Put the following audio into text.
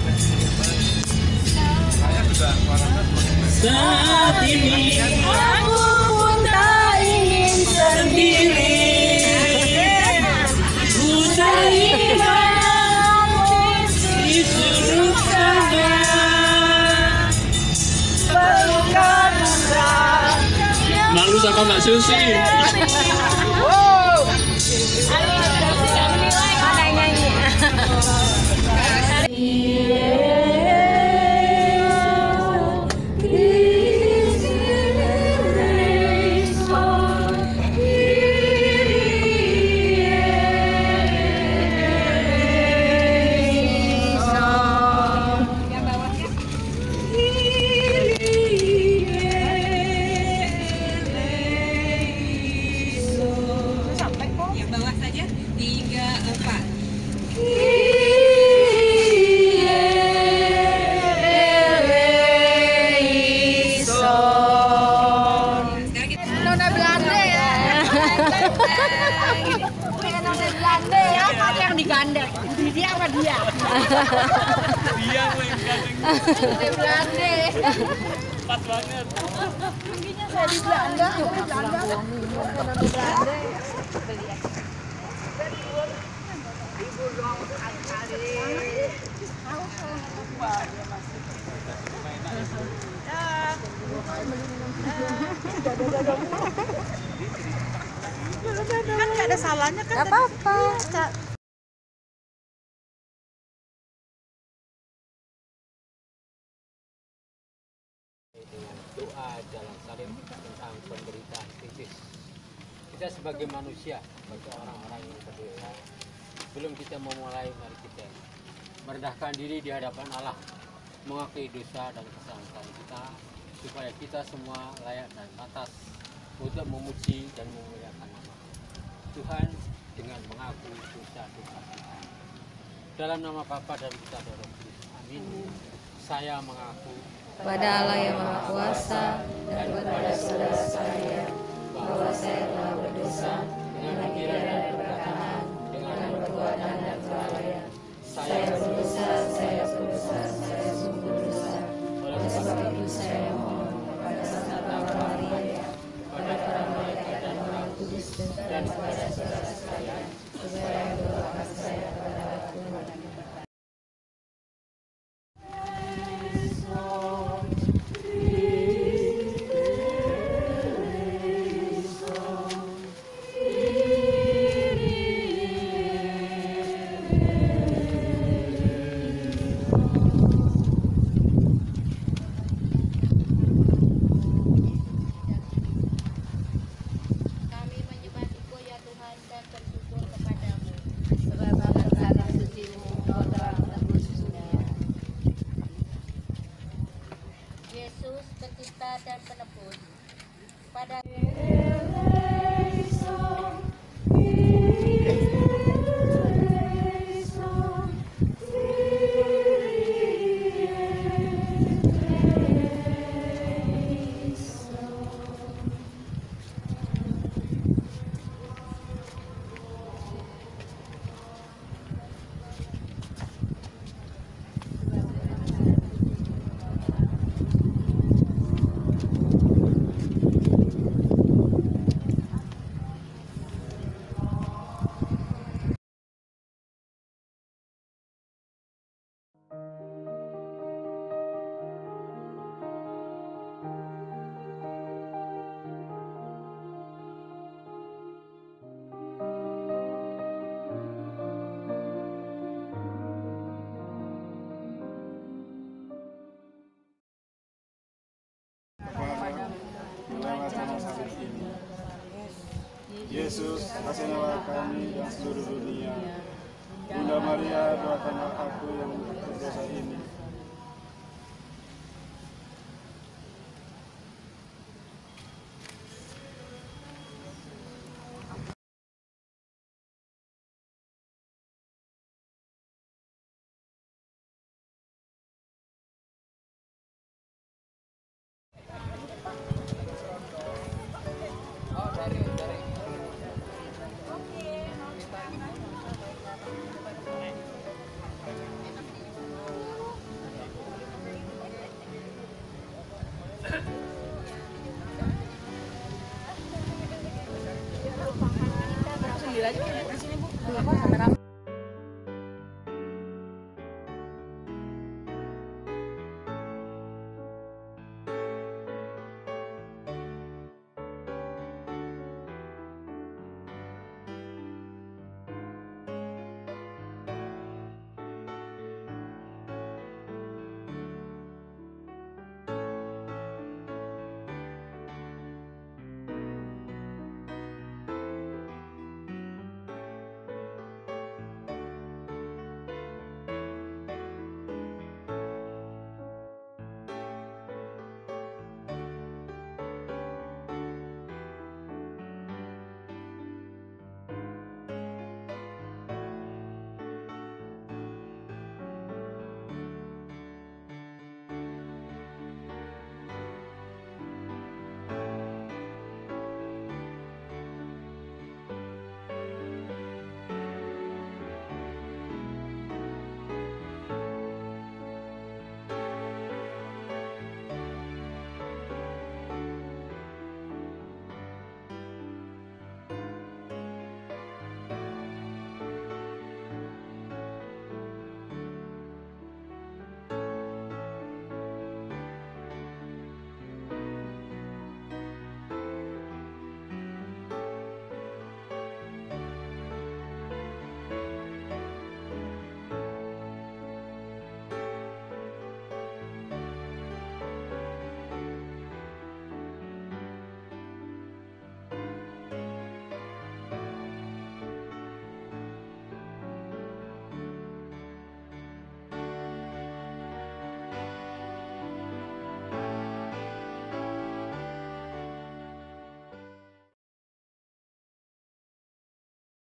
Saat ini aku pun tak ingin sendiri. Ku cari padamu di sudut sana. Pelukan mesra. Malu sama Mbak Susi. Siapa yang digandeng? Dia apa dia? Dia yang digandeng. Di Belanda. Pas banget. Mungkinnya saya di Belanda. Di Belanda. Di Belanda. Ibu doang sekali. Kan nggak ada salahnya kan? Nggak apa-apa. Doa jalan salim tentang penderitaan kritis. Kita sebagai manusia, sebagai orang-orang yang berdosa, sebelum kita memulai, mari kita merendahkan diri di hadapan Allah, mengakui dosa dan kesalahan kita, supaya kita semua layak dan pantas untuk memuji dan memuliakan nama Tuhan dengan mengakui dosa-dosa kita. Dalam nama Bapa dan Putra dan Roh Kudus. Amin. Saya mengaku kepada Allah yang Maha Kuasa dan kepada saudara saya bahwa saya telah berdosa dengan pikiran dan perkataan, dengan perbuatan dan kelalaian. Saya berdosa, saya sungguh berdosa. Oleh sebab itu saya mohon kepada Santa Maria, kepada para malaikat dan Roh Kudus, dan kepada saudara sekalian, supaya mendoakan saya kepada Tuhan. Yesus pencipta dan penebus pada Yesus, kasihanilah kami dan seluruh dunia. Bunda Maria, doakanlah aku yang berdosa ini,